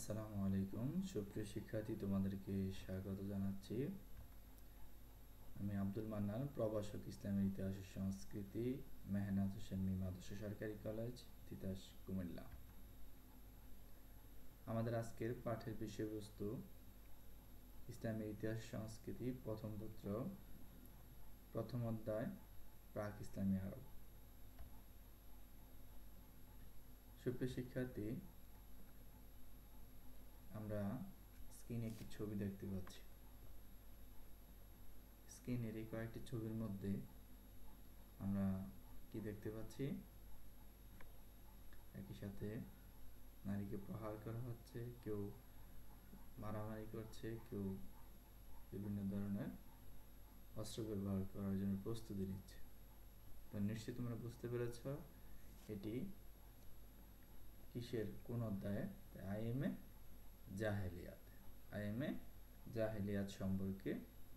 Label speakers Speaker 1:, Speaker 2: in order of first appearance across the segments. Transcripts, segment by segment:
Speaker 1: আসসালামু আলাইকুম সুপ্রিয় শিক্ষার্থী, তোমাদেরকে স্বাগত জানাচ্ছি। আমি আব্দুল মান্নান, প্রভাষক, ইসলামের ইতিহাস ও সংস্কৃতি, মেহনাত হোসেন মিম আদর্শ সরকারি কলেজ, তিতাস, কুমিল্লা। আমাদের আজকের পাঠের বিষয়বস্তু ইসলামের ইতিহাস সংস্কৃতি, প্রথম পত্র, প্রথম অধ্যায়, প্রাক ইসলামী আরব। সুপ্রিয় শিক্ষার্থী, আমরা স্ক্রিনে একটি ছবি দেখতে পাচ্ছি। স্ক্রিনের এই কয়েকটি ছবির মধ্যে আমরা কি দেখতে পাচ্ছি? একই সাথে নারীকে প্রহার করা হচ্ছে, কেউ মারামারি করছে, কেউ বিভিন্ন ধরনের অস্ত্র ব্যবহার করার জন্য প্রস্তুতি নিচ্ছে। তো নিশ্চয়ই তোমরা বুঝতে পেরেছ এটি কিসের, কোন অধ্যায়ে? আইএমএ জাহেলিয়াত। আইএমএ জাহেলিয়াত সম্পর্কে।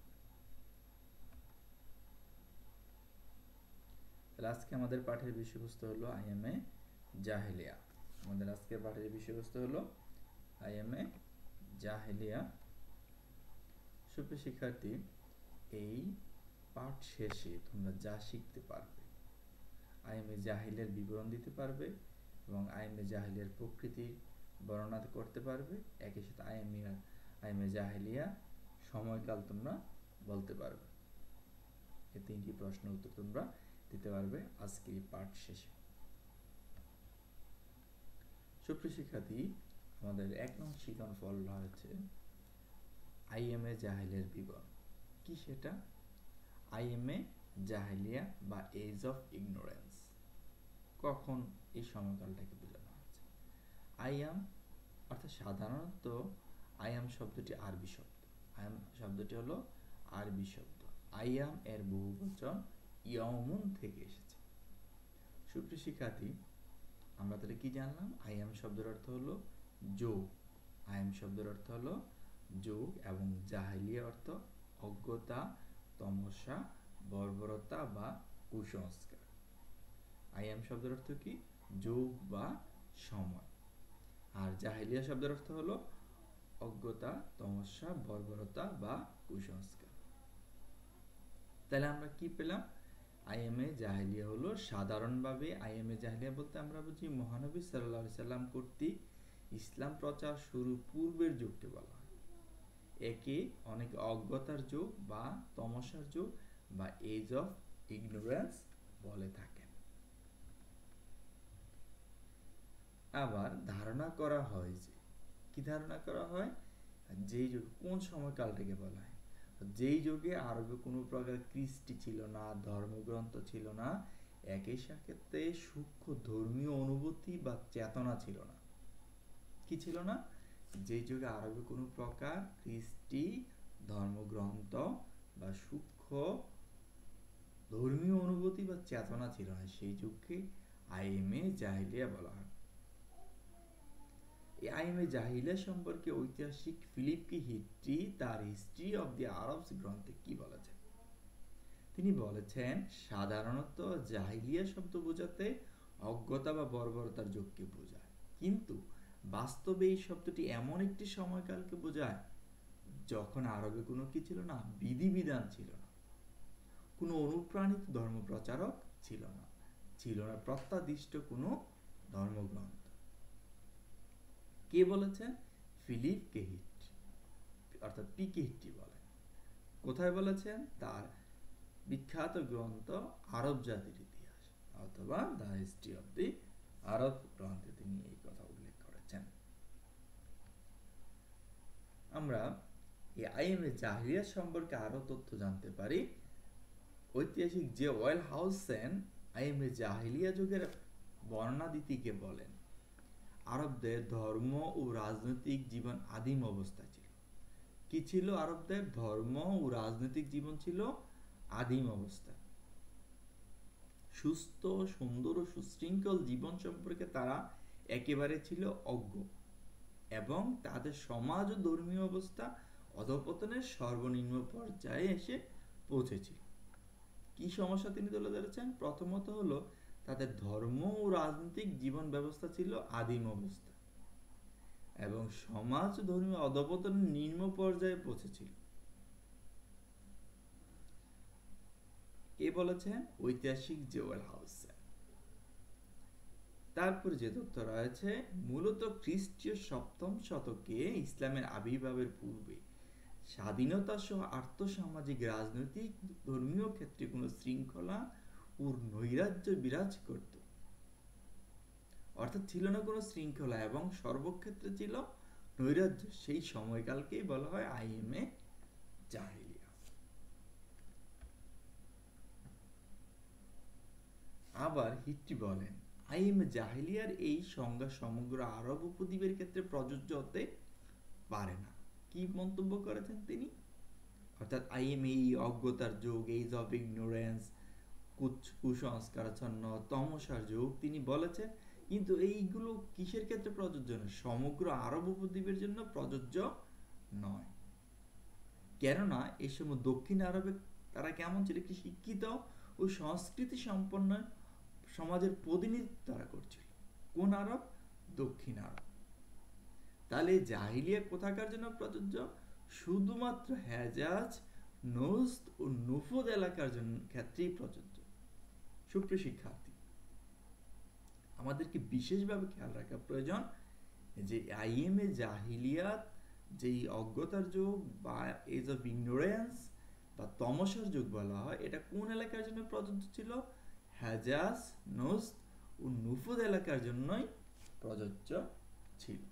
Speaker 1: তাহলে আজকে আমাদের পাঠের বিষয়বস্তু হলো আইএমএ জাহেলিয়া। আমাদের আজকের পাঠের বিষয়বস্তু হলো আইএমএ জাহেলিয়া। সুপ্রিয় শিক্ষার্থী, এই পাঠ শেষে তোমরা যা শিখতে পারবে, আইএমএ জাহেলিয়ার বিবরণ দিতে পারবে এবং আইএমএ জাহেলিয়ার প্রকৃতির বর্ণনা করতে পারবে। একই সাথে আইএমএ জাহেলিয়া সময়কাল তোমরা বলতে পারবে। এই তিনটি প্রশ্ন উত্তর তোমরা দিতে পারবে আজকের এই পাঠ শেষে। সুপ্রিয় শিক্ষার্থী, আমাদের 1 নং শিখন ফল রয়েছে আইএমএ জাহেলিয়ার বিবরণ। কি সেটা? আইএমএ জাহেলিয়া বা এজ অফ ইগনোরেন্স। কখন এই সময়কালটাকে বোঝানো হচ্ছে? আইয়াম অর্থাৎ সাধারণত আইয়াম শব্দটি আরবি শব্দ। আইয়াম শব্দটি হলো আরবি শব্দ। আইয়াম এর বহুবচন ইয়াউমুন থেকে এসেছে। সুপ্রিয় শিক্ষার্থী, আমরা তাহলে কি জানলাম? আইয়াম শব্দের অর্থ হলো যোগ। আইয়াম শব্দের অর্থ হলো যোগ এবং জাহেলিয়া অর্থ অজ্ঞতা, তমসা, বর্বরতা বা কুসংস্কার। আইয়াম শব্দের অর্থ কি? যোগ বা সময়। আর জাহেলিয়া শব্দের অর্থ হলো অজ্ঞতা, তমস্যা, বর্বরতা বা কুসংস্কার। তাহলে আমরা কি পেলাম? আইএমএ জাহেলিয়া হলো সাধারণভাবে আইএমএ জাহেলিয়া বলতে আমরা বুঝি মহানবী সাল্লাল্লাহু আলাইহি সাল্লাম কর্তৃক ইসলাম প্রচার শুরু পূর্বের যুগকে বলা হয়। একে অনেক অজ্ঞতার যুগ বা তমসার যুগ বা এজ অফ ইগনোরেন্স বলে থাকেন। আবার ধারণা করা হয় যে, কি ধারণা করা হয়? যেই যুগ, কোন সময়কালটাকে বলা হয়? যেই যুগে আরবে কোনো প্রকার কৃষ্টি ছিল না, ধর্মগ্রন্থ ছিল না, একই সাথে সূক্ষ্ম ধর্মীয় অনুভূতি বা চেতনা ছিল না। কি ছিল না? যেই যুগে আরবে কোনো প্রকার কৃষ্টি, ধর্মগ্রন্থ বা সূক্ষ্ম ধর্মীয় অনুভূতি বা চেতনা ছিল না, সেই যুগকে আইএমএ জাহেলিয়া বলা হয়। এই আইএমএ জাহেলিয়া সম্পর্কে ঐতিহাসিক ফিলিপ কি হিট্রি তার হিস্ট্রি অফ দি আরবস গ্রন্থে কি বলেছেন? তিনি বলেছেন, সাধারণত জাহেলিয়া শব্দ বোঝাতে অজ্ঞতা বা বর্বরতার যুগকে বোঝায়, কিন্তু বাস্তবে এই শব্দটি এমন একটি সময়কালকে বোঝায় যখন আরবে কোনো কি ছিল না? বিধিবিধান ছিল না, কোনো অনুপ্রাণিত ধর্মপ্রচারক ছিল না, ছিল না প্রত্যাদিষ্ট কোনো ধর্মগ্রন্থ। কে বলেছেন? ফিলিপ কে হিট্রি, অর্থাৎ পি কে হিট্রি বলেন। কোথায় বলেছেন? তার বিখ্যাত গ্রন্থ আরব জাতির ইতিহাস অথবা the history of the Arab গ্রন্থে তিনি এই কথা উল্লেখ করেছেন। আমরা এই আইএমএ জাহেলিয়া সম্পর্কে আরো তথ্য জানতে পারি। ঐতিহাসিক জে ওয়েল হাউসেন আইএমএ জাহেলিয়া যুগের বর্ণনা দিতে গিয়ে বলেন, আরবদের ধর্ম ও রাজনৈতিক জীবন আদিম অবস্থা ছিল। কি ছিল? আরবদের ধর্ম ও রাজনৈতিক জীবন ছিল আদিম অবস্থা। সুস্থ, সুন্দর ও সুশৃঙ্খল জীবন সম্পর্কে তারা একেবারে ছিল অজ্ঞ এবং তাদের সমাজ ও ধর্মীয় অবস্থা অধঃপতনের সর্বনিম্ন পর্যায়ে এসে পৌঁছেছিল। কি সমস্যা তিনি তুলে ধরেছেন? প্রথমত হলো তাদের ধর্ম ও রাজনৈতিক জীবন ব্যবস্থা ছিল আদিম অবস্থা। এবং সমাজ ধর্মীয় অধঃপতনের নিম্ন পর্যায়ে পৌঁছেছিল। কে বলেছেন? ঐতিহাসিক জোয়েল হাউসেন। তারপরে যে তথ্য রয়েছে, মূলত খ্রিস্টীয় সপ্তম শতকে ইসলামের আবির্ভাবের পূর্বে স্বাধীনতা সহ আর্থসামাজিক রাজনৈতিক ধর্মীয় ক্ষেত্রে কোনো শৃঙ্খলা ও নৈরাজ্য বিরাজ করত, অর্থাৎ ছিল না কোনো শৃঙ্খলা এবং সর্বক্ষেত্রে ছিল নৈরাজ্য। সেই সময়কালকেই বলা হয় আইএমএ জাহেলিয়া। আবার হিট্টি বলেন, আইএমএ জাহেলিয়ার এই সংজ্ঞা সমগ্র আরব উপদ্বীপের ক্ষেত্রে প্রযোজ্য হতে পারে না। কি মন্তব্য করেছেন তিনি? অর্থাৎ আইএমএ অজ্ঞতার যুগ, এজ অফ ইগনোরেন্স, কুসংস্কারাচ্ছন্ন তমসার যুগ তিনি বলেছেন, কিন্তু এইগুলো কিসের ক্ষেত্রে প্রযোজ্য নয়? সমগ্র আরব উপদ্বীপের জন্য প্রযোজ্য নয়। কেননা এই সময় দক্ষিণ আরবে তারা কেমন ছিল? একটি শিক্ষিত ও সংস্কৃতি সম্পন্ন সমাজের প্রতিনিধিত্ব তারা করছিল। কোন আরব? দক্ষিণ আরব। তাহলে জাহিলিয়া কোথাকার জন্য প্রযোজ্য? শুধুমাত্র হেজাজ, নজদ ও নুফুদ এলাকার জন্য ক্ষেত্রেই প্রযোজ্য। সুপ্রিয় শিক্ষার্থী, আমাদেরকে বিশেষভাবে খেয়াল রাখা প্রয়োজন যে আইএমএ জাহিলিয়াত যেই অজ্ঞতার যুগ বা এজ অফ ইগনোরেন্স বা তমসার যুগ বলা হয়, এটা কোন এলাকার জন্য প্রযোজ্য ছিল? হেজাজ, নজদ ও নুফুদ এলাকার জন্যই প্রযোজ্য ছিল।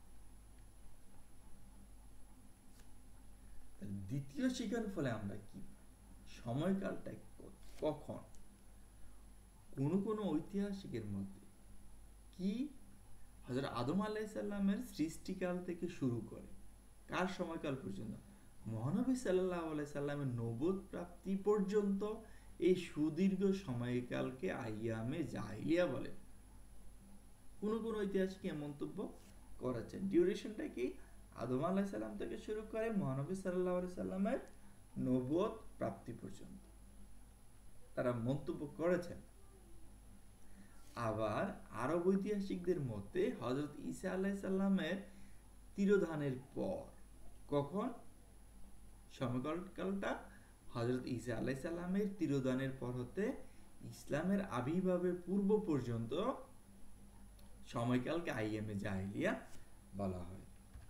Speaker 1: দ্বিতীয় শিক্ষার ফলে আমরা কি সময়কালটা কখন? কোন ঐতিহাসিকের মধ্যে কি হযরত আদম আলাইহিস সালামের সৃষ্টিকাল থেকে শুরু করে কার সময়কাল পর্যন্ত? মহানবী সাল্লাল্লাহু আলাইহি সাল্লামের নবুয়ত প্রাপ্তি পর্যন্ত এই সুদীর্ঘ সময়কালকে আইয়ামে জাহিলিয়া বলে। কোন ঐতিহাসিক মন্তব্য করেছেন। ডিউরেশনটা কি? আদম আলাইহিস সালাম থেকে শুরু করে মহানবী সাল্লাল্লাহু আলাইহি সাল্লামের নবুয়ত প্রাপ্তি পর্যন্ত তারা মন্তব্য করেছেন। আবার আরব ঐতিহাসিকদের মতে হযরত ঈসা আলাইহিস সালামের তিরোধানের পর, কখন সময়কালটা? হযরত ঈসা আলাইহিস সালামের তিরোধানের পর হতে ইসলামের আবির্ভাবের পূর্ব পর্যন্ত সময়কালকে আইএমএ জাহিলিয়া বলা হয়।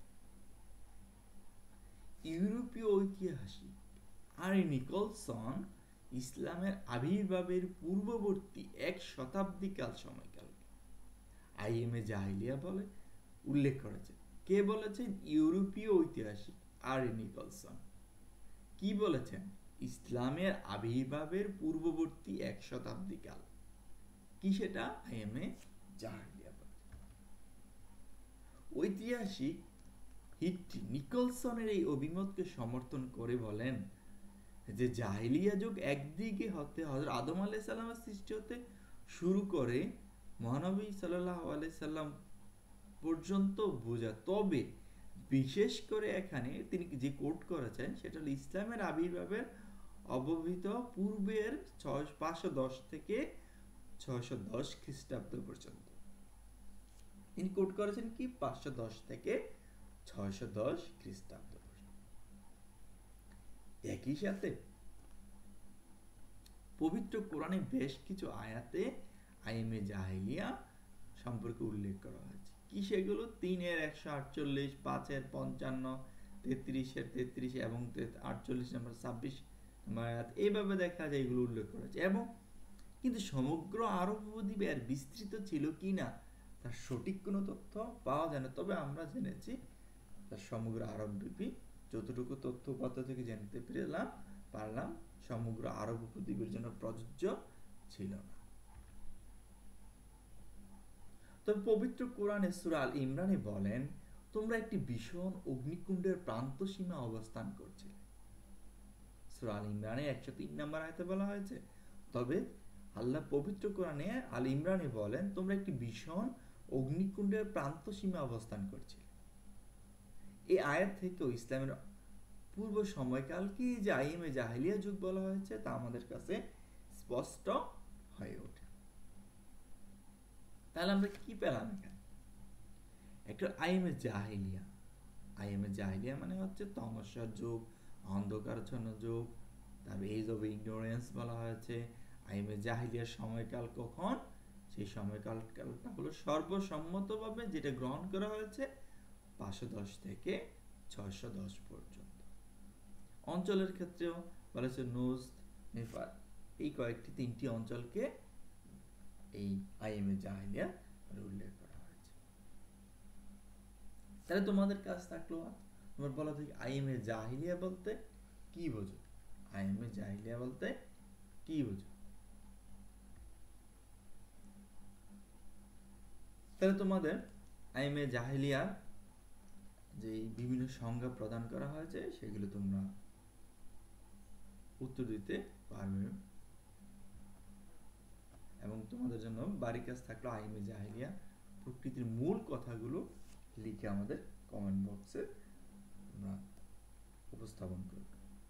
Speaker 1: ইউরোপীয় ঐতিহাসিক আরি নিকলসন ইসলামের আবির্ভাবের পূর্ববর্তী এক শতাব্দীকাল সময়কালকে আইএমএ জাহিলিয়া বলে উল্লেখ করেছেন। কে বলেছেন? ইউরোপীয় ঐতিহাসিক আরি নিকলসন। কি বলেছেন? ইসলামের আবির্ভাবের পূর্ববর্তী এক শতাব্দীকাল। কি সেটা? আইএমএ জাহিলিয়া বলে। ঐতিহাসিক হিট্টি নিকলসনের এই অভিমতকে সমর্থন করে বলেন যে জাহিলিয়া যুগ একদিকে হতে হযরত আদম আলাইহিস সালামের সৃষ্টি হতে শুরু করে মহানবী সাল্লাল্লাহু আলাইহি সাল্লাম পর্যন্ত বোঝায়। তবে বিশেষ করে এখানে তিনি যে কোট করেছেন সেটা হলো ইসলামের আবির্ভাবের অব্যবহিত পূর্বের 510 থেকে 610 খ্রিস্টাব্দ পর্যন্ত। তিনি কোট করেছেন কি? 510 থেকে 610 খ্রিস্টাব্দ। একই সাথে পবিত্র কোরআনে বেশ কিছু আয়াতে আইএমএ জাহিলিয়া সম্পর্কে উল্লেখ করা হয়েছে। কি সেগুলো? 3-148, 5-55, 33-33 এবং 48 নম্বর 26 নম্বর আয়াত, এইভাবে দেখা যায় এগুলো উল্লেখ করেছে। এবং কিন্তু সমগ্র আরব উপদ্বীপে এর বিস্তৃত ছিল কি না তার সঠিক কোনো তথ্য পাওয়া যায় না। তবে আমরা জেনেছি তার সমগ্র আরব দ্বীপে যতটুকু তথ্য উপাত্ত থেকে জানতে পারলাম সমগ্র আরব উপদ্বীপের জন্য প্রযোজ্য ছিল না। তবে পবিত্র কোরআনে সূরা আল ইমরানে বলেন, তোমরা একটি ভীষণ অগ্নিকুণ্ডের প্রান্ত সীমা অবস্থান করছিলে। সূরা আল ইমরানে 103 নম্বর আয়াতে বলা হয়েছে। তবে আল্লাহ পবিত্র কোরআনে আল ইমরানে বলেন, তোমরা একটি ভীষণ অগ্নিকুণ্ডের প্রান্ত সীমা অবস্থান করছিলে। এই আয়াত থেকেও ইসলামের পূর্ব সময়কালকে যে আইএমএ জাহিলিয়া যুগ বলা হয়েছে তা আমাদের কাছে স্পষ্ট হয়ে ওঠে। তাহলে আমরা কি পেলাম এখানে? একটা আইএমএ জাহিলিয়া। আইএমএ জাহিলিয়া মানে হচ্ছে তমস্যার যুগ, অন্ধকারাচ্ছন্ন যুগ, তারপর এজ অফ ইগনোরেন্স বলা হয়েছে। আইএমএ জাহিলিয়ার সময়কাল কখন? সেই সময়কালটা হলো সর্বসম্মতভাবে যেটা গ্রহণ করা হয়েছে 510 থেকে 610 পর্যন্ত। অঞ্চলের ক্ষেত্রেও বলা হচ্ছে নুজ, নেপাল, এই কয়েকটি 3টি অঞ্চলকে এই আইএমএ জাহিলিয়া উল্লেখ করা হয়েছে। তাহলে তোমাদের কাজ থাকলো তোমার বলা থেকে আইএমএ জাহিলিয়া বলতে কি বোঝো? আইএমএ জাহিলিয়া বলতে কি বোঝো? তাহলে তোমাদের আইএমএ জাহিলিয়া যে বিভিন্ন সংজ্ঞা প্রদান করা হয়েছে সেগুলো তোমরা উত্তর দিতে পারবে। এবং তোমাদের জন্য বাড়ি কাজ থাকলো আইএমএ জাহিলিয়া প্রকৃতির মূল কথাগুলো লিখে আমাদের কমেন্ট বক্সে আমরা উপস্থাপন করব।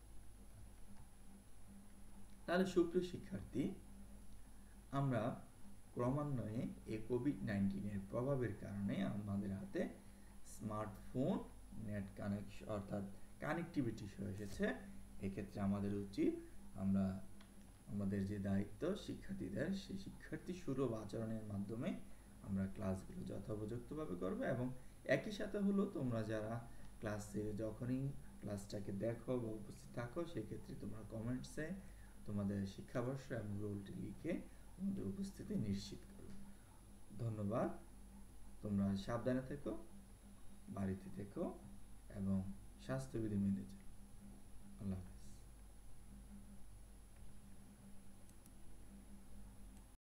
Speaker 1: তাহলে সুপ্রিয় শিক্ষার্থী, আমরা ক্রমান্বয়ে এই কোভিড-19 এর প্রভাবের কারণে আমাদের হাতে স্মার্টফোন, নেট কানেকশন অর্থাৎ কানেক্টিভিটি হয়ে এসেছে। এক্ষেত্রে আমাদের উচিত আমরা আমাদের যে দায়িত্ব শিক্ষার্থীদের, সেই শিক্ষার্থী সুলভ আচরণের মাধ্যমে আমরা ক্লাসগুলো যথোপযুক্তভাবে করব। এবং একই সাথে হলো তোমরা যারা ক্লাসে যখনই ক্লাসটাকে দেখো বা উপস্থিত থাকো, সেক্ষেত্রে তোমরা কমেন্টসে তোমাদের শিক্ষাবর্ষ এবং রোলটি লিখে তোমাদের উপস্থিতি নিশ্চিত করো। ধন্যবাদ। তোমরা সাবধানে থেকো, বাড়িতে থেকো এবং স্বাস্থ্যবিধি মেনে চলো।